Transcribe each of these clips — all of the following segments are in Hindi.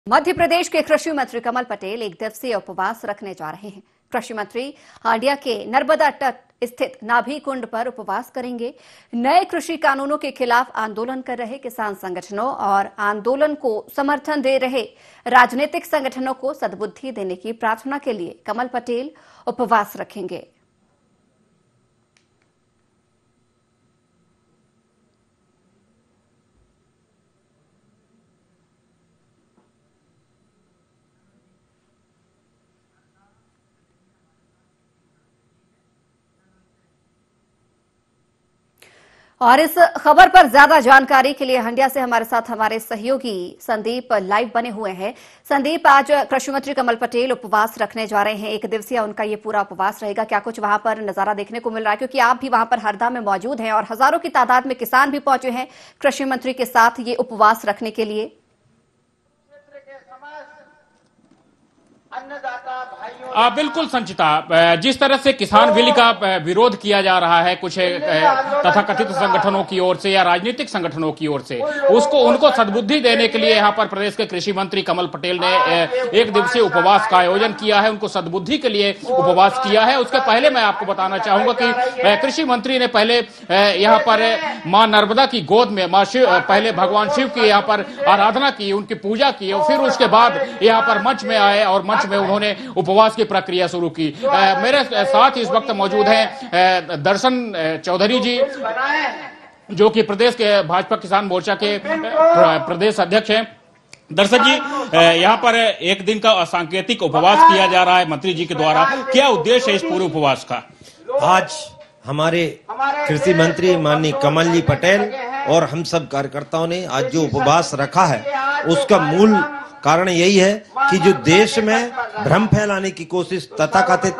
मध्य प्रदेश के कृषि मंत्री कमल पटेल एक दिवसीय उपवास रखने जा रहे हैं। कृषि मंत्री हांडिया के नर्मदा तट स्थित नाभी कुंड पर उपवास करेंगे। नए कृषि कानूनों के खिलाफ आंदोलन कर रहे किसान संगठनों और आंदोलन को समर्थन दे रहे राजनीतिक संगठनों को सद्बुद्धि देने की प्रार्थना के लिए कमल पटेल उपवास रखेंगे। और इस खबर पर ज्यादा जानकारी के लिए हंडिया से हमारे साथ हमारे सहयोगी संदीप लाइव बने हुए हैं। संदीप, आज कृषि मंत्री कमल पटेल उपवास रखने जा रहे हैं। एक दिवसीय उनका ये पूरा उपवास रहेगा। क्या कुछ वहां पर नजारा देखने को मिल रहा है, क्योंकि आप भी वहां पर हरदा में मौजूद हैं और हजारों की तादाद में किसान भी पहुंचे हैं कृषि मंत्री के साथ ये उपवास रखने के लिए? बिल्कुल संचिता, जिस तरह से किसान बिल का विरोध किया जा रहा है कुछ तथाकथित संगठनों की ओर से या राजनीतिक संगठनों की ओर से, उनको सद्बुद्धि देने के लिए यहाँ पर प्रदेश के कृषि मंत्री कमल पटेल ने एक दिवसीय उपवास का आयोजन किया है। उनको सद्बुद्धि के लिए उपवास किया है। उसके पहले मैं आपको बताना चाहूंगा कि कृषि मंत्री ने पहले यहाँ पर मां नर्मदा की गोद में पहले भगवान शिव की यहाँ पर आराधना की, उनकी पूजा की और फिर उसके बाद यहाँ पर मंच में आए और मंच में उन्होंने उपवास की प्रक्रिया शुरू की। मेरे साथ इस वक्त मौजूद हैं दर्शन चौधरी जी, जो कि प्रदेश के भाजपा किसान मोर्चा के प्रदेश अध्यक्ष हैं। दर्शक जी, यहाँ पर एक दिन का सांकेतिक उपवास किया जा रहा है मंत्री जी के द्वारा। क्या उद्देश्य है इस पूरे उपवास का? आज हमारे कृषि मंत्री माननीय कमल जी पटेल और हम सब कार्यकर्ताओं ने आज जो उपवास रखा है, उसका मूल कारण यही है कि जो देश में भ्रम फैलाने की कोशिश तथाकथित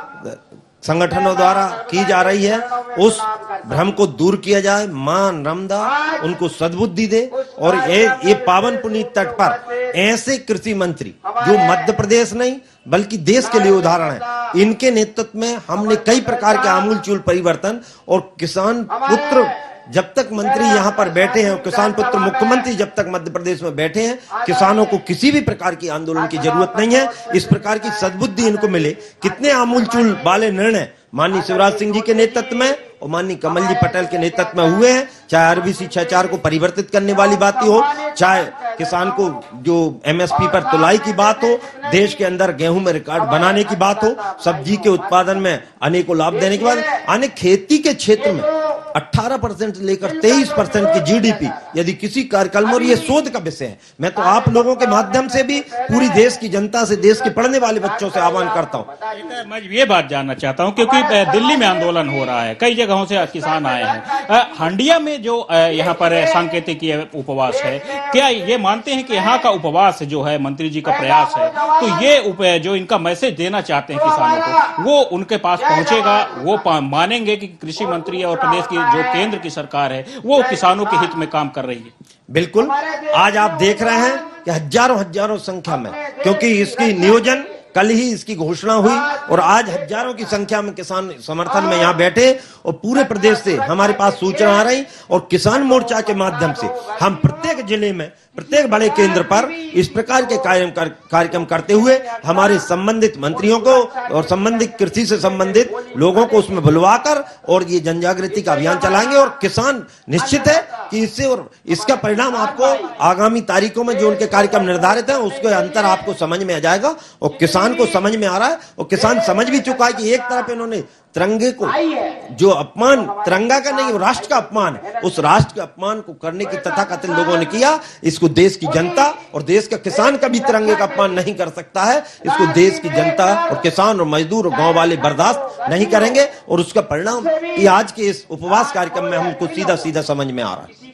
संगठनों द्वारा की जा रही है, उस भ्रम को दूर किया जाए। मां नर्मदा उनको सद्बुद्धि दे और ये पावन पुनीत तट पर ऐसे कृषि मंत्री जो मध्य प्रदेश नहीं बल्कि देश के लिए उदाहरण है, इनके नेतृत्व में हमने कई प्रकार के आमूलचूल परिवर्तन और किसान पुत्र जब तक मंत्री यहाँ पर बैठे हैं और किसान पुत्र मुख्यमंत्री जब तक मध्य प्रदेश में बैठे हैं, किसानों को किसी भी प्रकार की आंदोलन की जरूरत नहीं है। इस प्रकार की सद्बुद्धि इनको मिले। कितने आमूलचूल वाले निर्णय माननीय शिवराज सिंह जी के नेतृत्व में और माननीय कमल जी पटेल के नेतृत्व में हुए हैं। चाहे आरबीसी 6.4 को परिवर्तित करने वाली बात हो, चाहे किसान को जो एमएसपी पर तुलाई की बात हो, देश के अंदर गेहूं में रिकॉर्ड बनाने की बात हो, सब्जी के उत्पादन में अनेकों लाभ देने की बात, अनेक खेती के क्षेत्र में 18% लेकर 23% की जीडीपी यदि किसी कार्यक्रम, और ये शोध का विषय है। मैं तो आप लोगों के माध्यम से भी पूरी देश की जनता से, देश के पढ़ने वाले बच्चों से आह्वान करता हूं। मैं ये बात जानना चाहता हूं, क्योंकि दिल्ली में आंदोलन हो रहा है, कई जगहों से किसान आए हैं। हांडिया में जो यहाँ पर सांकेतिक उपवास है, क्या ये मानते हैं कि यहाँ का उपवास जो है मंत्री जी का प्रयास है, तो ये जो इनका मैसेज देना चाहते हैं किसानों को, वो उनके पास पहुंचेगा? वो मानेंगे कि कृषि मंत्री और प्रदेश की जो केंद्र की सरकार है वो किसानों के हित में काम कर रही है? बिल्कुल। आज आप देख रहे हैं कि हजारों संख्या में, क्योंकि इसकी नियोजन कल ही इसकी घोषणा हुई और आज हजारों की संख्या में किसान समर्थन में यहाँ बैठे और पूरे प्रदेश से हमारे पास सूचना आ रही और किसान मोर्चा के माध्यम से हम प्रत्येक जिले में, प्रत्येक बड़े केंद्र पर इस प्रकार के कार्यक्रम करते हुए हमारे संबंधित मंत्रियों को और संबंधित कृषि से संबंधित लोगों को उसमें बुलवाकर और ये जनजागृति का अभियान चलाएंगे। और किसान निश्चित है कि इससे और इसका परिणाम आपको आगामी तारीखों में जो उनके कार्यक्रम निर्धारित है उसके अंतर आपको समझ में आ जाएगा और किसान को समझ में आ रहा है और किसान समझ भी चुका है कि एक तरफ इन्होंने तिरंगे को जो अपमान, तिरंगा का नहीं, वो राष्ट्र का अपमान है, उस राष्ट्र के अपमान को करने की तथाकथित लोगों ने किया। इसको देश की जनता और देश का किसान कभी तिरंगे का अपमान नहीं कर सकता है। इसको देश की जनता और किसान और मजदूर और गांव वाले बर्दाश्त नहीं करेंगे और उसका परिणाम ये आज के इस उपवास कार्यक्रम में हमको सीधा सीधा समझ में आ रहा है।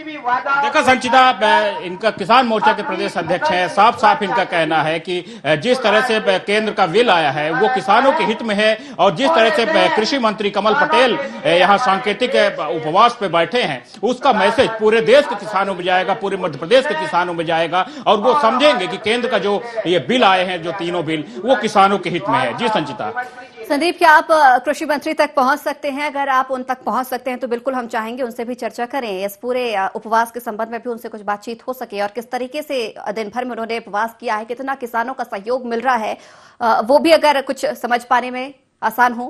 देखा संचिता, इनका किसान मोर्चा के प्रदेश अध्यक्ष है, साफ साफ इनका कहना है कि जिस तरह से केंद्र का बिल आया है वो किसानों के हित में है और जिस तरह से कृषि मंत्री कमल पटेल यहाँ सांकेतिक उपवास पे बैठे हैं उसका मैसेज पूरे देश के किसानों में जाएगा, पूरे मध्य प्रदेश के किसानों में जाएगा और वो समझेंगे कि केंद्र का जो ये बिल आए हैं, जो तीनों बिल, वो किसानों के हित में है। जी संचिता। संदीप, क्या आप कृषि मंत्री तक पहुंच सकते हैं? अगर आप उन तक पहुंच सकते हैं तो बिल्कुल हम चाहेंगे उनसे भी चर्चा करें, इस पूरे उपवास के संबंध में भी उनसे कुछ बातचीत हो सके और किस तरीके से दिन भर में उन्होंने उपवास किया है, कितना किसानों का सहयोग मिल रहा है, वो भी अगर कुछ समझ पाने में आसान हो।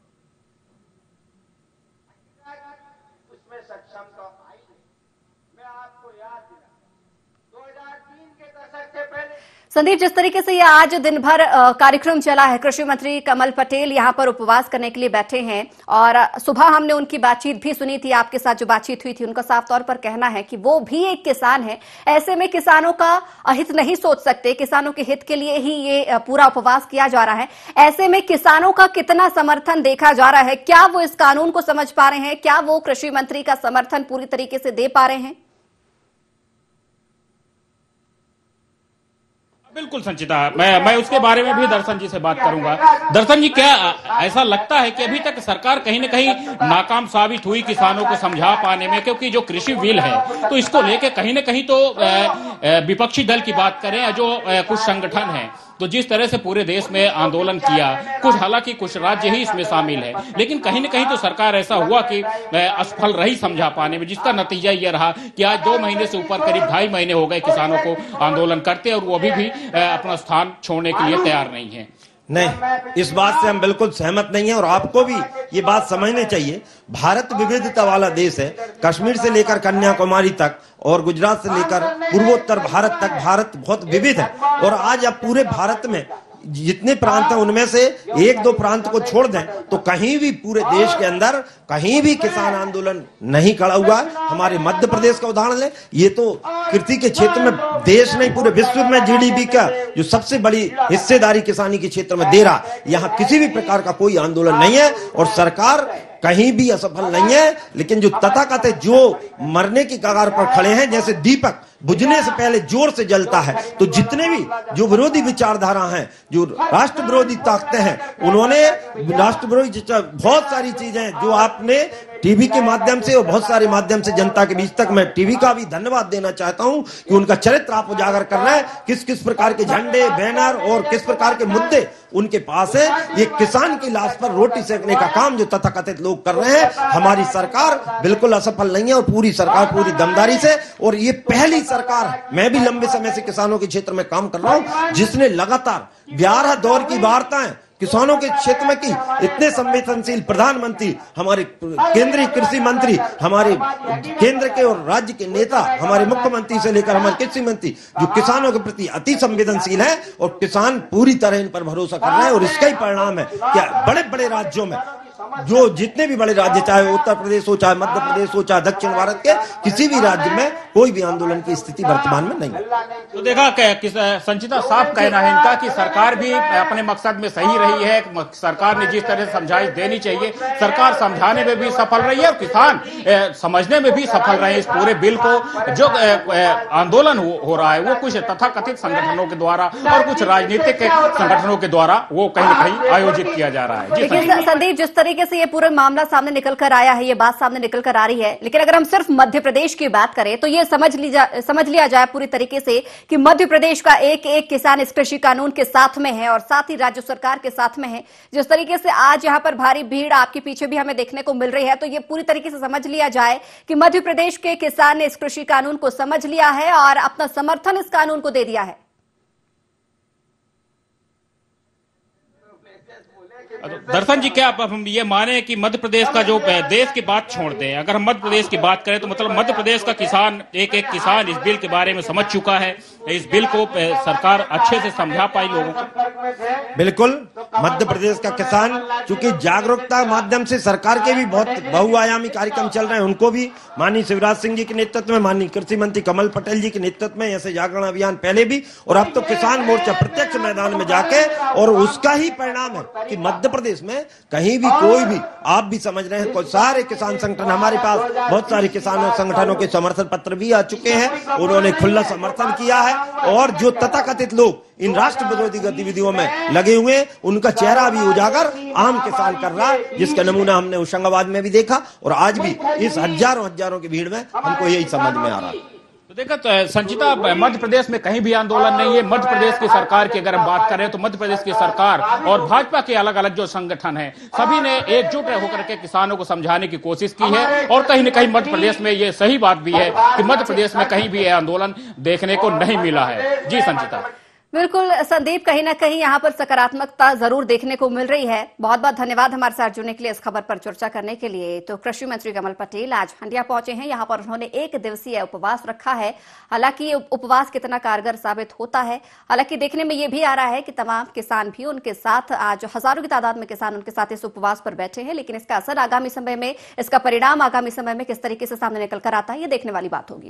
उसमें सक्षम तो आई है। मैं आपको याद दिला 2003 के दशक से पहले संदीप, जिस तरीके से ये आज दिन भर कार्यक्रम चला है, कृषि मंत्री कमल पटेल यहाँ पर उपवास करने के लिए बैठे हैं और सुबह हमने उनकी बातचीत भी सुनी थी, आपके साथ जो बातचीत हुई थी, उनका साफ तौर पर कहना है कि वो भी एक किसान है। ऐसे में किसानों का अहित नहीं सोच सकते, किसानों के हित के लिए ही ये पूरा उपवास किया जा रहा है। ऐसे में किसानों का कितना समर्थन देखा जा रहा है? क्या वो इस कानून को समझ पा रहे हैं? क्या वो कृषि मंत्री का समर्थन पूरी तरीके से दे पा रहे हैं? बिल्कुल संचिता, मैं उसके बारे में भी दर्शन जी से बात करूंगा। दर्शन जी, क्या ऐसा लगता है कि अभी तक सरकार कहीं न कहीं नाकाम साबित हुई किसानों को समझा पाने में? क्योंकि जो कृषि बिल है तो इसको लेके कहीं न कहीं तो विपक्षी दल की बात करें या जो कुछ संगठन है, तो जिस तरह से पूरे देश में आंदोलन किया, कुछ हालांकि कुछ राज्य ही इसमें शामिल है, लेकिन कहीं न कहीं तो सरकार ऐसा हुआ कि असफल रही समझा पाने में, जिसका नतीजा ये रहा कि आज 2 महीने से ऊपर करीब 2.5 महीने हो गए किसानों को आंदोलन करते और वो अभी भी अपना स्थान छोड़ने के लिए तैयार नहीं है। नहीं, इस बात से हम बिल्कुल सहमत नहीं है और आपको भी ये बात समझनी चाहिए। भारत विविधता वाला देश है। कश्मीर से लेकर कन्याकुमारी तक और गुजरात से लेकर पूर्वोत्तर भारत तक भारत बहुत विविध है और आज आप पूरे भारत में जितने प्रांत हैं उनमें से 1-2 प्रांत को छोड़ दें तो कहीं भी पूरे देश के अंदर कहीं भी किसान आंदोलन नहीं खड़ा हुआ। हमारे मध्य प्रदेश का उदाहरण ले, ये तो कृषि के क्षेत्र में देश नहीं पूरे विश्व में जीडीपी का जो सबसे बड़ी हिस्सेदारी किसानी के क्षेत्र में दे रहा, यहाँ किसी भी प्रकार का कोई आंदोलन नहीं है और सरकार कहीं भी असफल नहीं है। लेकिन जो तथाकथित जो मरने की कगार पर खड़े हैं, जैसे दीपक बुझने से पहले जोर से जलता है, तो जितने भी जो विरोधी विचारधारा हैं, जो राष्ट्र विरोधी ताकतें हैं, उन्होंने राष्ट्र विरोधी बहुत सारी चीजें जो आपने टीवी के माध्यम से और बहुत सारे माध्यम से जनता के बीच तक, मैं टीवी का भी धन्यवाद देना चाहता हूं कि उनका चरित्र आप उजागर कर रहे हैं, किस किस प्रकार के झंडे, बैनर और किस प्रकार के मुद्दे उनके पास है। ये किसान की लाश पर रोटी सेकने का काम जो तथाकथित लोग कर रहे हैं, हमारी सरकार बिल्कुल असफल नहीं है और पूरी सरकार पूरी दमदारी से, और ये पहली सरकार है, मैं भी लंबे समय से किसानों के क्षेत्र में काम कर रहा हूं, जिसने लगातार 11 दौर की वार्ताएं किसानों के क्षेत्र में की। इतने संवेदनशील प्रधानमंत्री, हमारे केंद्रीय कृषि मंत्री, हमारे केंद्र के और राज्य के नेता, हमारे मुख्यमंत्री से लेकर हमारे कृषि मंत्री जो किसानों के प्रति अति संवेदनशील है और किसान पूरी तरह इन पर भरोसा कर रहे हैं। और इसका ही परिणाम है क्या बड़े बड़े राज्यों में, जो जितने भी बड़े राज्य, चाहे उत्तर प्रदेश हो, चाहे मध्य प्रदेश हो, चाहे दक्षिण भारत के किसी भी राज्य में कोई भी आंदोलन की स्थिति वर्तमान में नहीं है। तो देखा संचिता, साफ कहना है इनका कि सरकार भी अपने मकसद में सही रही है। सरकार ने जिस तरह से समझाइश देनी चाहिए, सरकार समझाने में भी सफल रही है और किसान समझने में भी सफल रहे हैं इस पूरे बिल को। जो आंदोलन हो रहा है वो कुछ तथाकथित संगठनों के द्वारा और कुछ राजनीतिक संगठनों के द्वारा वो कहीं न कहीं आयोजित किया जा रहा है। देखिए संदीप, जिस तरीके से ये पूरा मामला सामने निकल कर आया है, ये बात सामने निकल कर आ रही है, लेकिन अगर हम सिर्फ मध्य प्रदेश की बात करें तो ये समझ लिया जाए पूरी तरीके से कि मध्य प्रदेश का एक एक किसान इस कृषि कानून के साथ में है और साथ ही राज्य सरकार के साथ में है। जिस तरीके से आज यहाँ पर भारी भीड़ आपके पीछे भी हमें देखने को मिल रही है, तो ये पूरी तरीके से समझ लिया जाए कि मध्य प्रदेश के किसान ने इस कृषि कानून को समझ लिया है और अपना समर्थन इस कानून को दे दिया है। दर्शन जी, क्या हम ये माने कि मध्य प्रदेश का जो देश की बात छोड़ दें, अगर हम मध्य प्रदेश की बात करें तो मतलब मध्य प्रदेश का किसान एक एक किसान इस बिल के बारे में समझ चुका है, इस बिल को सरकार अच्छे से समझा पाई लोगों को? बिल्कुल, मध्य प्रदेश का किसान चूंकि जागरूकता माध्यम से सरकार के भी बहुत बहुआयामी कार्यक्रम चल रहे हैं, उनको भी माननीय शिवराज सिंह जी के नेतृत्व में, माननीय कृषि मंत्री कमल पटेल जी के नेतृत्व में ऐसे जागरण अभियान पहले भी और अब तो किसान मोर्चा प्रत्यक्ष मैदान में जाके, और उसका ही परिणाम है कि मध्य प्रदेश में कहीं भी कोई भी, आप भी समझ रहे हैं, सारे किसान संगठन, हमारे पास बहुत सारे किसानों संगठनों के समर्थन पत्र भी आ चुके हैं, उन्होंने खुला समर्थन किया है। और जो तथाकथित लोग इन राष्ट्र विरोधी गतिविधियों में लगे हुए हैं, उनका चेहरा भी उजागर आम किसान कर रहा है, जिसका नमूना हमने होशंगाबाद में भी देखा और आज भी इस हजारों की भीड़ में हमको यही समझ में आ रहा है। देखो संचिता, मध्य प्रदेश में कहीं भी आंदोलन नहीं है। मध्य प्रदेश की सरकार की अगर हम बात करें तो मध्य प्रदेश की सरकार और भाजपा के अलग अलग जो संगठन हैं, सभी ने एकजुट होकर के किसानों को समझाने की कोशिश की है। और कहीं न कहीं मध्य प्रदेश में ये सही बात भी है कि मध्य प्रदेश में कहीं भी यह आंदोलन देखने को नहीं मिला है। जी संचिता। बिल्कुल संदीप, कहीं ना कहीं यहाँ पर सकारात्मकता जरूर देखने को मिल रही है। बहुत बहुत धन्यवाद हमारे साथ जुड़ने के लिए, इस खबर पर चर्चा करने के लिए। तो कृषि मंत्री कमल पटेल आज हंडिया पहुंचे हैं। यहाँ पर उन्होंने 1 दिवसीय उपवास रखा है। हालांकि ये उपवास कितना कारगर साबित होता है, हालांकि देखने में ये भी आ रहा है कि तमाम किसान भी उनके साथ, आज हजारों की तादाद में किसान उनके साथ इस उपवास पर बैठे हैं। लेकिन इसका असर आगामी समय में, इसका परिणाम आगामी समय में किस तरीके से सामने निकल कर आता है, ये देखने वाली बात होगी।